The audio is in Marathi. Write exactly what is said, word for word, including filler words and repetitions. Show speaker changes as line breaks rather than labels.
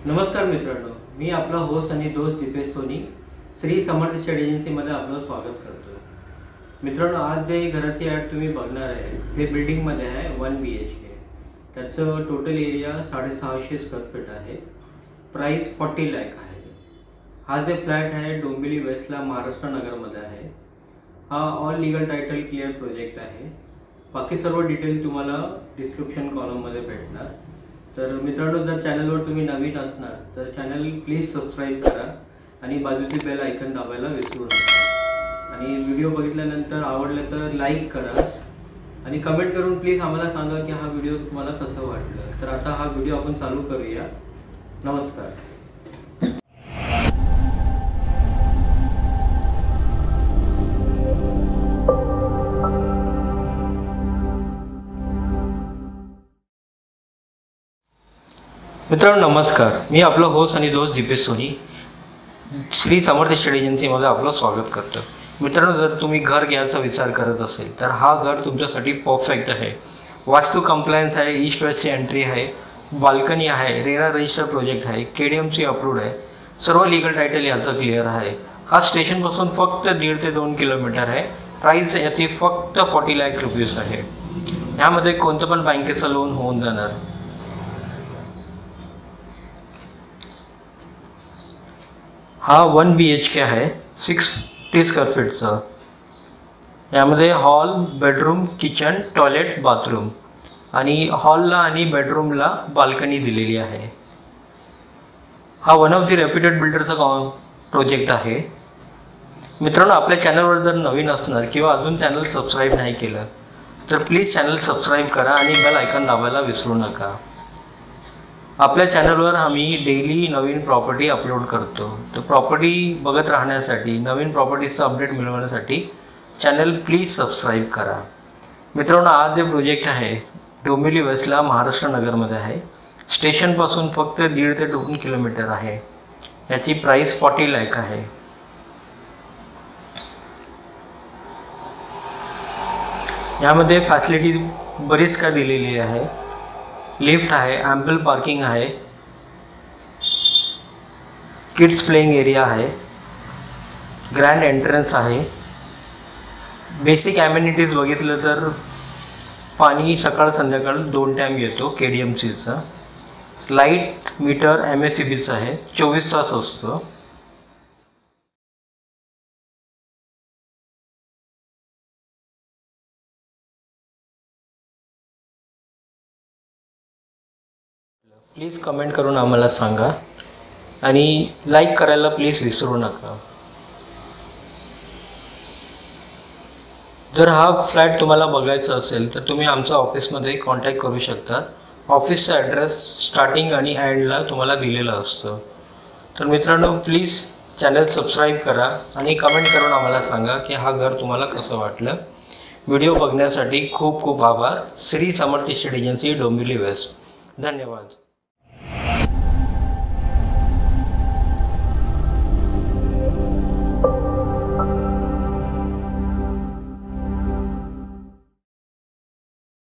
नमस्कार मित्रांनो, मी आपला होस्ट आणि दोस्त दीपेश सोनी श्री समर्थ स्टेट एजन्सीमध्ये आपलं स्वागत करतो। मित्रांनो, आज जे घराची ॲड तुम्ही बघणार आहे ते बिल्डिंगमध्ये आहे वन बी एच के। त्याचं टोटल एरिया साडेसहाशे स्क्वेअर फीट आहे। प्राइस फोर्टी लाख आहे। हा जे फ्लॅट आहे डोंबिवली वेस्टला महाराष्ट्र नगरमध्ये आहे। हा all legal title clear project आहे। बाकी सर्व डिटेल तुम्हाला डिस्क्रिप्शन कॉलममध्ये भेटणार। तर मित्रांनो, जर चॅनलवर तुम्ही नवीन असणार तर चॅनल प्लीज सबस्क्राईब करा आणि बाजूची बेल आयकन दाबायला विसरू नका। आणि व्हिडिओ बघितल्यानंतर आवडलं तर लाईक करा आणि कमेंट करून प्लीज आम्हाला सांगा की हा व्हिडिओ तुम्हाला कसं वाटलं। तर आता हा व्हिडिओ आपण चालू करूया। नमस्कार। मित्रांनो नमस्कार, मी आपला होस्ट आणि दोस्त दीपेश सोनी श्री समर्थ स्टेट एजन्सीमध्ये आपलं स्वागत करतो। मित्रांनो, जर तुम्ही घर घ्यायचा विचार करत असेल तर हा घर तुमच्यासाठी परफेक्ट आहे। वास्तू कंप्लायन्स आहे, ईस्ट वेस्टची एंट्री आहे, बाल्कनी आहे, रेरा रजिस्टर प्रोजेक्ट आहे, K D M C approved आहे, सर्व लीगल टायटल याचं क्लिअर आहे। हा स्टेशनपासून फक्त दीड ते दोन किलोमीटर आहे। प्राईस याची फक्त फोर्टी लाख रुपीज आहे। यामध्ये कोणतं पण बँकेचं लोन होऊन जाणार। हा वन बी एच के आहे, सिक्स फिफ्टी स्क्वेअर फीटचा। यामध्ये hall, bedroom, kitchen, toilet, bathroom आणि हॉलला आणि बेडरूमला बाल्कनी दिलेली आहे। हा वन ऑफ दी रेप्युटेड बिल्डरचा प्रोजेक्ट आहे। मित्रांनो, आपल्या चॅनलवर जर नवीन असणार किंवा अजून चॅनल सबस्क्राईब नाही केलं तर प्लीज चॅनल सबस्क्राईब करा आणि बेल आयकन दाबायला विसरू नका। आपल्या चॅनलवर आम्ही डेली नवीन प्रॉपर्टी अपलोड करतो। तर प्रॉपर्टी बघत राहण्यासाठी, नवीन प्रॉपर्टीचं अपडेट मिळवण्यासाठी चॅनल प्लीज सबस्क्राईब करा। मित्रांनो, आज जे प्रोजेक्ट आहे डोंबिवली वेस्टला महाराष्ट्र नगरमध्ये आहे। स्टेशनपासून फक्त दीड ते दोन किलोमीटर आहे। याची प्राईस फोर्टी लाख आहे। यामध्ये फॅसिलिटी बरीच का दिलेली आहे। लिफ्ट आहे, ॲम्पल पार्किंग आहे, किड्स प्लेइंग एरिया आहे, ग्रँड एंट्रन्स आहे। बेसिक ॲमेनिटीज बघितलं तर पाणी सकाळ संध्याकाळ दोन टाईम येतो के डी एम सीचं। Light meter M S C बीचं आहे, चोवीस तास असतो। प्लीज कमेंट करून आम्हाला सांगा आणि लाईक करायला प्लीज विसरू नका। जर हा फ्लॅट तुम्हाला बघायचा असेल तर तुम्ही आमच्या ऑफिसमध्ये कॉन्टॅक्ट करू शकता। ऑफिसचा ॲड्रेस स्टार्टिंग आणि एंडला तुम्हाला दिलेला असतो। तर मित्रांनो, प्लीज चॅनल सबस्क्राईब करा आणि कमेंट करून आम्हाला सांगा की हा घर तुम्हाला कसं वाटलं। व्हिडिओ बघण्यासाठी खूप खूप आभार। Shri Samarth state agency, Dombivli west. धन्यवाद।